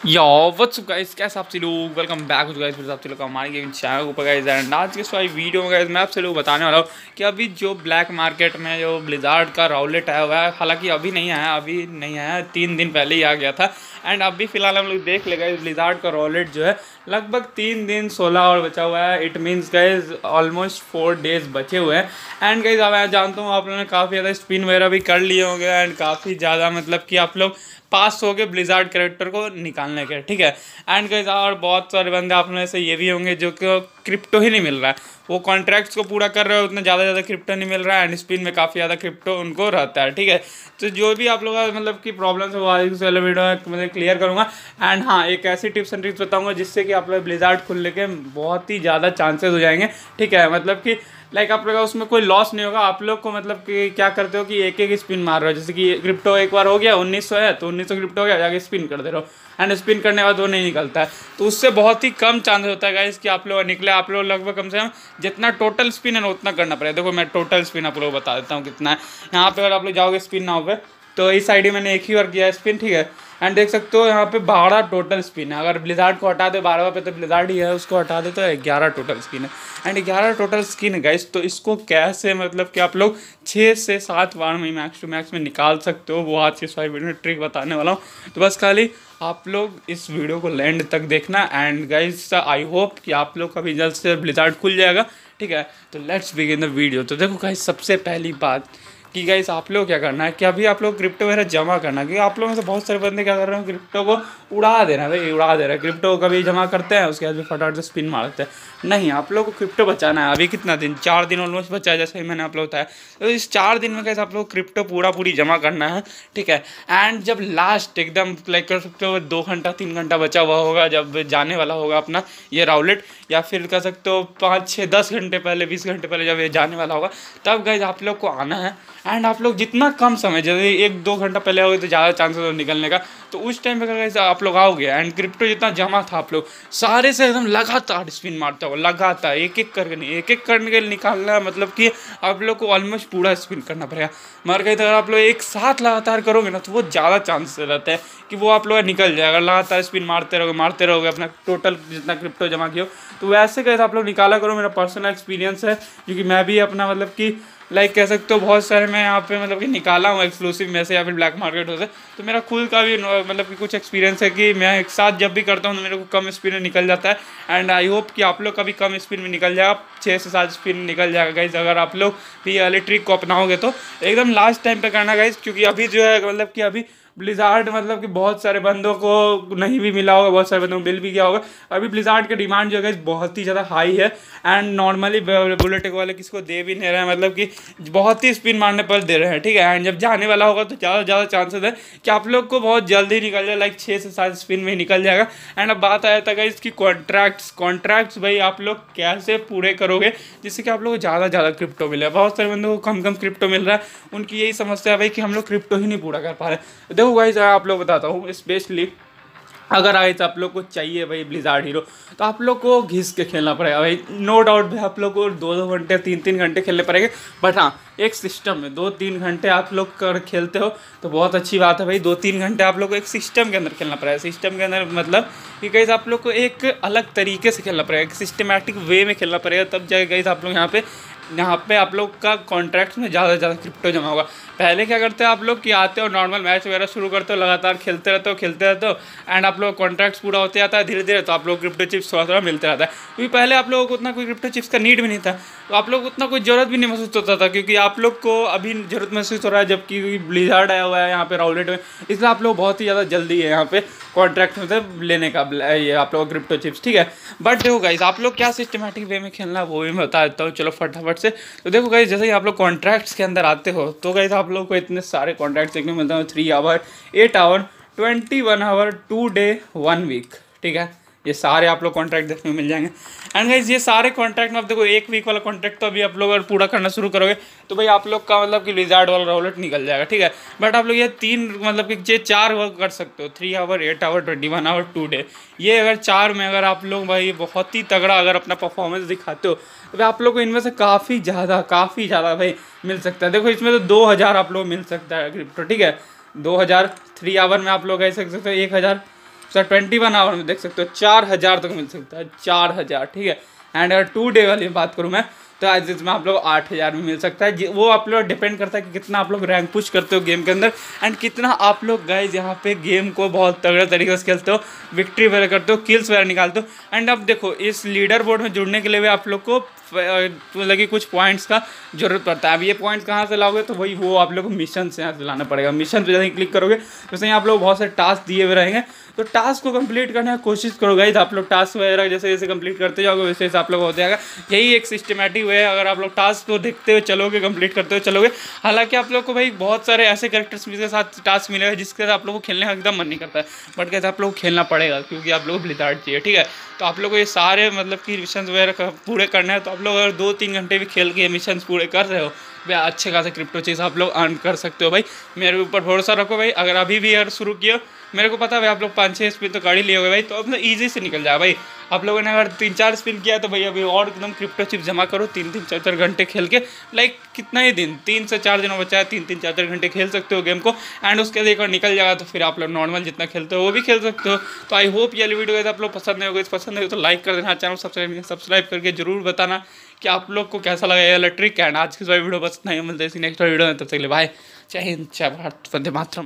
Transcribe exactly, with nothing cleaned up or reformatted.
Yo what's up guys, कैसे आप सभी लोग। वेलकम बैक टू गाइस, फिर आप सभी लोग हमारे गेमिंग चैनल ऊपर गाइस। एंड आज के इस वाली वीडियो में गाइस मैं आपसे लोग बताने वाला हूँ कि अभी जो ब्लैक मार्केट में जो ब्लिज़ार्ड का राउलेट आया हुआ है, हालांकि अभी नहीं आया, अभी नहीं आया, तीन दिन पहले ही आ गया था। एंड अभी फिलहाल हम लोग देख ले गाइस, ब्लिज़ार्ड का राउलेट जो है लगभग तीन दिन सोलह और बचा हुआ है। It means guys almost four days बचे हुए हैं। एंड गाइस अब मैं जानता हूँ आप लोगों ने काफ़ी ज़्यादा स्पिन वगैरह भी कर लिए होंगे एंड काफ़ी ज़्यादा मतलब कि आप लोग पास हो गए ब्लिज़ार्ड कैरेक्टर को निकालने के, ठीक है। एंड गाइस और बहुत सारे बंदे आप में से ये भी होंगे जो कि क्रिप्टो ही नहीं मिल रहा है, वो कॉन्ट्रैक्ट्स को पूरा कर रहे हो, उतना ज़्यादा ज़्यादा क्रिप्टो नहीं मिल रहा है एंड स्पिन में काफ़ी ज़्यादा क्रिप्टो उनको रहता है, ठीक है। तो जो भी आप लोग का मतलब कि प्रॉब्लम है वो आज इस वाले वीडियो में मतलब क्लियर करूँगा। एंड हाँ, एक ऐसी टिप्स एंड ट्रिक्स बताऊँगा जिससे कि आप लोग ब्लिज़ार्ड खुलने के बहुत ही ज़्यादा चांसेस हो जाएंगे, ठीक है। मतलब कि लाइक आप लोग का उसमें कोई लॉस नहीं होगा। आप लोग को मतलब कि क्या करते हो कि एक एक स्पिन मार रहे हो, जैसे कि क्रिप्टो एक बार हो गया उन्नीस सौ है तो उन्नीस सौ क्रिप्टो हो गया, जाके स्पिन कर दे रहे हो एंड स्पिन करने के बाद वो नहीं निकलता है, तो उससे बहुत ही कम चांस होता है गाइस कि आप लोग निकले। आप लोग लगभग कम से कम जितना टोटल स्पिन है ना उतना करना पड़ेगा। देखो मैं टोटल स्पिन आप लोग बता देता हूँ कितना है। यहाँ पे अगर आप लोग जाओगे स्पिन नाउ पे, तो इस आईडी मैंने एक ही बार किया है स्पिन, ठीक है। एंड देख सकते हो यहाँ पे बारह टोटल स्पिन है। अगर ब्लिज़ार्ड को हटा दे, बारहवा पे तो ब्लिज़ार्ड ही है, उसको हटा दे तो ग्यारह टोटल स्पिन है। एंड ग्यारह टोटल स्किन है गाइस, तो इसको कैसे मतलब कि आप लोग छः से सात बार में मैक्स टू मैक्स में निकाल सकते हो, वो आज की इस वीडियो में ट्रिक बताने वाला हूँ। तो बस खाली आप लोग इस वीडियो को एंड तक देखना। एंड गाइस आई होप कि आप लोग का भी जल्द से ब्लिज़ार्ड खुल जाएगा, ठीक है। तो लेट्स बिगिन द वीडियो। तो देखो गाइस, सबसे पहली बात कि गाइस आप लोग क्या करना है कि अभी आप लोग क्रिप्टो वगैरह जमा करना है, क्योंकि आप लोगों में से बहुत सारे बंदे क्या कर रहे हैं, क्रिप्टो को उड़ा दे रहे हैं भाई, उड़ा दे रहे हैं। क्रिप्टो को कभी जमा करते हैं, उसके बाद भी फटाफट से स्पिन मारते हैं। नहीं, आप लोग को क्रिप्टो बचाना है। अभी कितना दिन, चार दिन ऑलमोस्ट बचा है, जैसे ही मैंने आप लोग बताया। तो इस चार दिन में कैसे आप लोग क्रिप्टो पूरा पूरी जमा करना है, ठीक है। एंड जब लास्ट एकदम लाइक कर सकते हो दो घंटा तीन घंटा बचा हुआ होगा, जब जाने वाला होगा अपना ये राउलेट, या फिर कह सकते हो पाँच छः दस घंटे पहले, बीस घंटे पहले जब ये जाने वाला होगा, तब गाइस आप लोग को आना है। एंड आप लोग जितना कम समय, जैसे एक दो घंटा पहले आओगे तो ज़्यादा चांसेस हो निकलने का, तो उस टाइम पे अगर आप लोग आओगे एंड क्रिप्टो जितना जमा था आप लोग सारे से एकदम लगातार स्पिन मारते हो, लगातार एक एक करके नहीं, एक एक करने के लिए निकालना है। मतलब कि आप लोग को ऑलमोस्ट पूरा स्पिन करना पड़ेगा। मगर कहीं अगर आप लोग एक साथ लगातार करोगे ना, तो वो ज़्यादा चांसेस रहते हैं कि वो आप लोग निकल जाएगा। लगातार स्पिन मारते रहोगे मारते रहोगे अपना टोटल जितना क्रिप्टो जमा किया हो, तो वैसे कैसे आप लोग निकाला करो। मेरा पर्सनल एक्सपीरियंस है, क्योंकि मैं भी अपना मतलब कि लाइक कह सकते हो बहुत सारे मैं यहाँ पे मतलब कि निकाला हूँ एक्सक्लूसिव में से या फिर ब्लैक मार्केट से। तो मेरा खुद का भी मतलब कि कुछ एक्सपीरियंस है कि मैं एक साथ जब भी करता हूँ तो मेरे को कम स्पिन में निकल जाता है। एंड आई होप कि आप लोग का भी कम स्पिन में निकल जाएगा, छः से सात स्पिन निकल जाएगा गाइज, अगर आप लोग भी वाली ट्रिक को अपनाओगे तो। एकदम लास्ट टाइम पे करना गाइज, क्योंकि अभी जो है मतलब कि अभी ब्लिज़ार्ड मतलब कि बहुत सारे बंदों को नहीं भी मिला होगा, बहुत सारे बंदों को मिल भी गया होगा। अभी ब्लिज़ार्ड की डिमांड जो है बहुत ही ज़्यादा हाई है। एंड नॉर्मली बुलेट वाले किसी को दे भी नहीं रहे हैं, मतलब कि बहुत ही स्पिन मारने पर दे रहे हैं, ठीक है। एंड जब जाने वाला होगा तो ज़्यादा ज़्यादा चांसेस है कि आप लोग को बहुत जल्दी निकल जाए, लाइक छः से सात स्पिन में ही निकल जाएगा। एंड अब बात आया था गाइस इसकी कॉन्ट्रैक्ट्स कॉन्ट्रैक्ट्स भाई आप लोग कैसे पूरे करोगे जिससे कि आप लोग को ज़्यादा ज़्यादा क्रिप्टो मिले। बहुत सारे बंदों को कम कम क्रिप्टो मिल रहा है, उनकी यही समस्या है भाई कि हम लोग क्रिप्टो ही नहीं पूरा कर पा रहे। देखो गाइस आप लोग बताता हूँ, स्पेशली अगर आए तो आप लोग को चाहिए भाई ब्लिज़ार्ड हीरो, तो आप लोग को घिस के खेलना पड़ेगा भाई, नो डाउट भाई। आप लोग को दो दो घंटे तीन तीन घंटे खेलने पड़ेंगे, बट हाँ एक सिस्टम में दो तीन घंटे आप लोग कर खेलते हो तो बहुत अच्छी बात है भाई। दो तीन घंटे आप लोग को एक सिस्टम के अंदर खेलना पड़ेगा। सिस्टम के अंदर मतलब कि गाइस आप लोग को एक अलग तरीके से खेलना पड़ेगा, एक सिस्टमेटिक वे में खेलना पड़ेगा, तब जाके गाइस आप लोग यहाँ पे यहाँ पे आप लोग का कॉन्ट्रैक्ट में ज़्यादा से ज़्यादा क्रिप्टो जमा होगा। पहले क्या करते हैं आप लोग कि आते हो नॉर्मल मैच वगैरह शुरू करते हो, लगातार खेलते रहते हो खेलते रहते हो एंड आप लोग कॉन्ट्रैक्ट्स पूरा होते जाता है धीरे धीरे, तो आप लोग क्रिप्टो चिप्स थोड़ा थोड़ा मिलते रहता है। क्योंकि पहले आप लोगों को उतना कोई क्रिप्टो चिप्स का नीड भी नहीं था, तो आप लोग उतना कोई ज़रूरत भी नहीं महसूस होता था, क्योंकि आप लोग को अभी ज़रूरत महसूस हो रहा है जबकि ब्लिज़ार्ड आया हुआ है यहाँ पे राउलेट में, इसलिए आप लोग बहुत ही ज़्यादा जल्दी है यहाँ पे कॉन्ट्रैक्ट में लेने का ये आप लोग क्रिप्टो चिप्स, ठीक है। बट देखो गाइस आप लोग क्या सिस्टमेटिक वे में खेलना है वो भी मैं बता देता हूँ, चलो फटाफट से। तो देखो गाइस जैसे ही आप लोग कॉन्ट्रैक्ट्स के अंदर आते हो तो गाइस आप लोग को इतने सारे कॉन्ट्रैक्ट्स देखने को मिलते हैं, three hour eight hour twenty one hour two day one week, ठीक है। ये सारे आप लोग कॉन्ट्रैक्ट देखने को मिल जाएंगे। एंड गाइस ये सारे कॉन्ट्रैक्ट में आप देखो एक वीक वाला कॉन्ट्रैक्ट तो अभी आप लोग अगर पूरा करना शुरू करोगे तो भाई आप लोग का मतलब कि ब्लिज़ार्ड वाला राउलेट निकल जाएगा, ठीक है। बट आप लोग ये तीन मतलब कि ये चार वर्क कर सकते हो, three hour eight hour twenty one hour two day. ये अगर चार में अगर आप लोग भाई बहुत ही तगड़ा अगर अपना परफॉर्मेंस दिखाते हो तो भाई आप लोग को इनमें से काफ़ी ज़्यादा काफ़ी ज़्यादा भाई मिल सकता है। देखो इसमें तो दो हज़ार आप लोग मिल सकता है क्रिप्टो, ठीक है। दो हज़ार थ्री आवर में आप लोग ऐसे सकते हो, एक हज़ार सर ट्वेंटी वन आवर में देख सकते हो चार हज़ार तक मिल सकता है, चार हज़ार ठीक है। एंड अगर टू डे वाली बात करूँ मैं तो आज इसमें आप लोग आठ हज़ार में मिल सकता है। वो आप लोग डिपेंड करता है कि कितना आप लोग रैंक पुश करते हो गेम के अंदर एंड कितना आप लोग गाइज यहाँ पे गेम को बहुत तगड़े तरीके से खेलते हो, विक्ट्री वगैरह करते हो, किल्स वगैरह निकालते हो। एंड अब देखो इस लीडर बोर्ड में जुड़ने के लिए भी आप लोग को लगे कुछ पॉइंट्स का जरूरत पड़ता है। अब ये पॉइंट्स कहाँ से लाओगे तो वही वो आप लोग को मिशन से यहाँ से लाना पड़ेगा। मिशन पे जैसे क्लिक करोगे तो सही आप लोग बहुत सारे टास्क दिए हुए रहेंगे, तो टास्क को कंप्लीट करने की कोशिश करो गाइस। आप लोग टास्क वगैरह जैसे जैसे कंप्लीट करते जाओगे वैसे वैसे आप लोग हो जाएगा। यही एक सिस्टमेटिक वे है, अगर आप लोग टास्क को देखते हुए चलोगे, कंप्लीट करते हुए चलोगे। हालांकि आप लोग को भाई बहुत सारे ऐसे कैरेक्टर्स के साथ टास्क मिलेगा जिसके साथ आप लोग को खेलने का एकदम मन नहीं करता है, बट कैसे आप लोग को खेलना पड़ेगा क्योंकि आप लोग को ब्लिज़ार्ड चाहिए, ठीक है। तो आप लोग को ये सारे मतलब कि मिशन वगैरह पूरे करने हैं, तो आप लोग अगर दो तीन घंटे भी खेल के मिशन पूरे कर रहे हो भाई अच्छे खासे क्रिप्टो चीज़ आप लोग अर्न कर सकते हो। भाई मेरे ऊपर भरोसा रखो भाई, अगर अभी भी यार शुरू किया, मेरे को पता है भाई आप लोग पाँच छः स्पिन तो कर ही लिए होगे भाई, तो अब ना ईजी से निकल जाए भाई। आप लोगों ने अगर तीन चार स्पिन किया तो भाई अभी और एकदम क्रिप्टो चिप जमा करो, तीन तीन चार चार घंटे खेल के लाइक कितना ही दिन, तीन से चार दिनों बचा है, तीन तीन चार चार घंटे खेल सकते हो गेम को। एंड उसके लिए अगर निकल जाएगा तो फिर आप लोग नॉर्मल जितना खेलते हो वो भी खेल सकते हो। तो आई होप ये वीडियो आप लोग पसंद नहीं होगा, पसंद नहीं हो तो लाइक कर देना, चैनल सब्सक्राइब सब्सक्राइब करके जरूर बताना कि आप लोग को कैसा लगा ये ट्रिक। एंड आज की वीडियो बस नहीं मिलते इसी नेक्स्ट वीडियो में, तब तक के लिए बाय, जय हिंद, जय भारत, वंदे मातरम।